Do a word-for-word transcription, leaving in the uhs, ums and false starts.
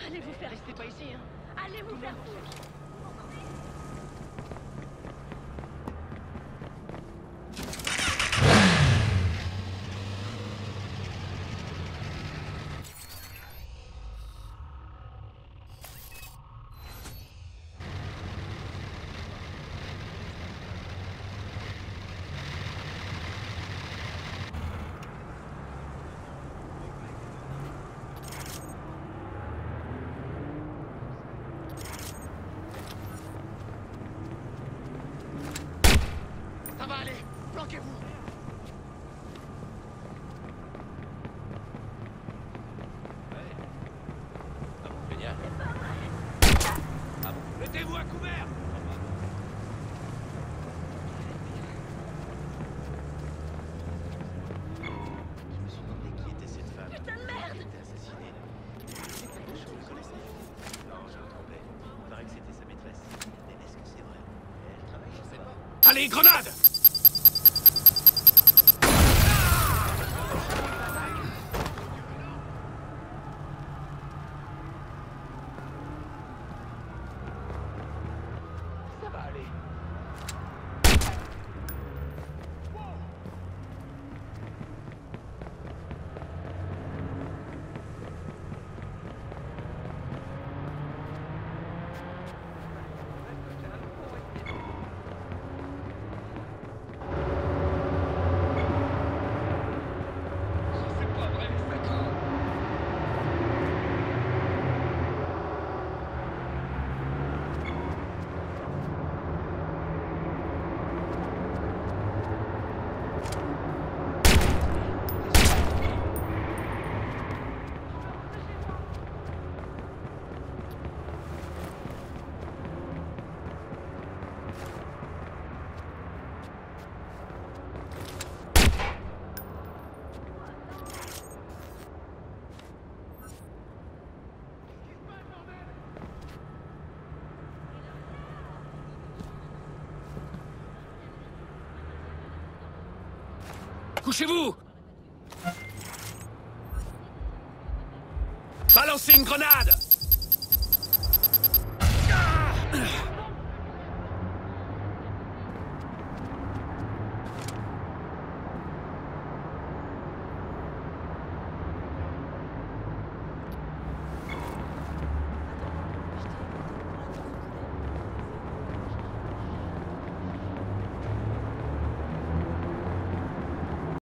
Allez vous faire... Restez pas ici, hein. Allez vous faire foutre. Ça va aller. Planquez-vous. Ah bon, génial. Ah bon. Mettez-vous à couvert. Je me suis demandé qui était cette femme. Putain de merde! Elle a été assassinée. C'est quelque chose de connaissait. Non, je me trompais. Il paraît que c'était sa maîtresse. Mais est-ce que c'est vrai? Elle travaille, je sais pas. Allez, grenade! Ça va aller. C'est pas vrai, d'accord. Couchez-vous! Balancez une grenade!